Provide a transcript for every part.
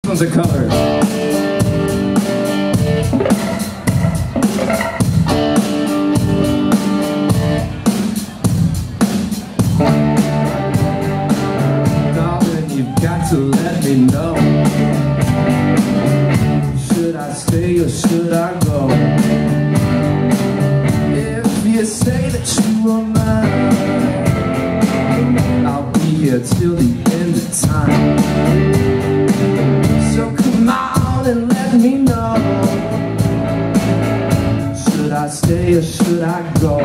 One's a color. Darling, you've got to let me know. Should I stay or should I go? If you say that you are mine, I'll be here till the end of time. So come on and let me know. Should I stay or should I go?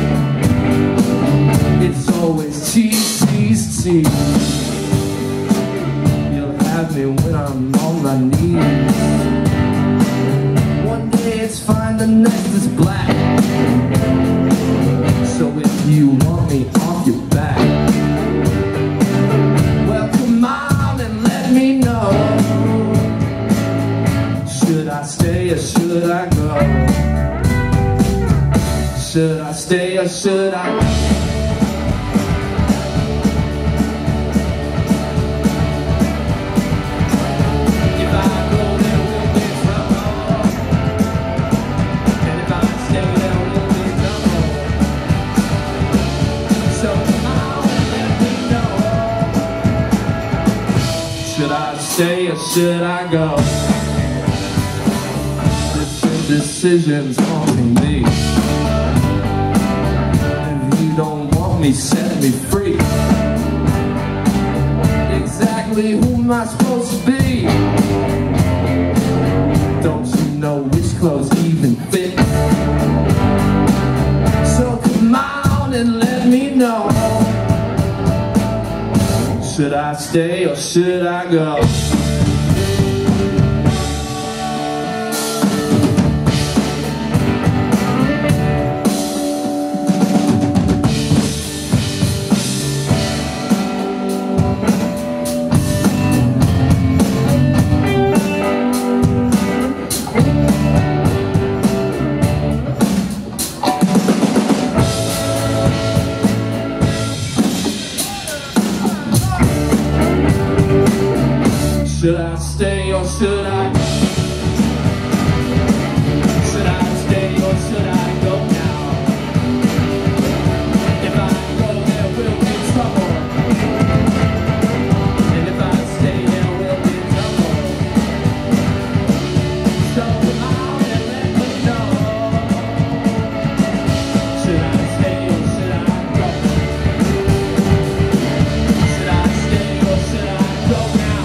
It's always tease, tease, tease. You'll have me when I'm on my knees. One day it's fine, the next is black. So if you want me off your back, well come on and let me know. Should I stay or should I go? Should I stay or should I go? Should I stay or should I go? This indecision's haunting me. If you don't want me, set me free. Exactly who am I supposed to be? Don't you know which clothes even fit? So come on and let me know. Should I stay or should I go? Should I stay or should I? Should I stay or should I go now? If I go, there will be trouble. And if I stay, there will be trouble. So come on and let me know. Should I stay or should I go? Should I stay or should I go now?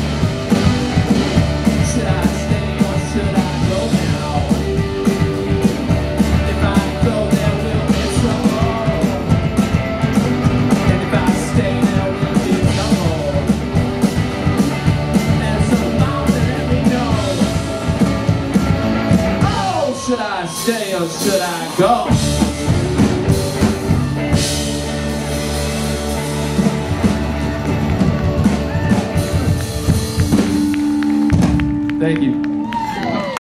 Should I stay or should I go? Thank you.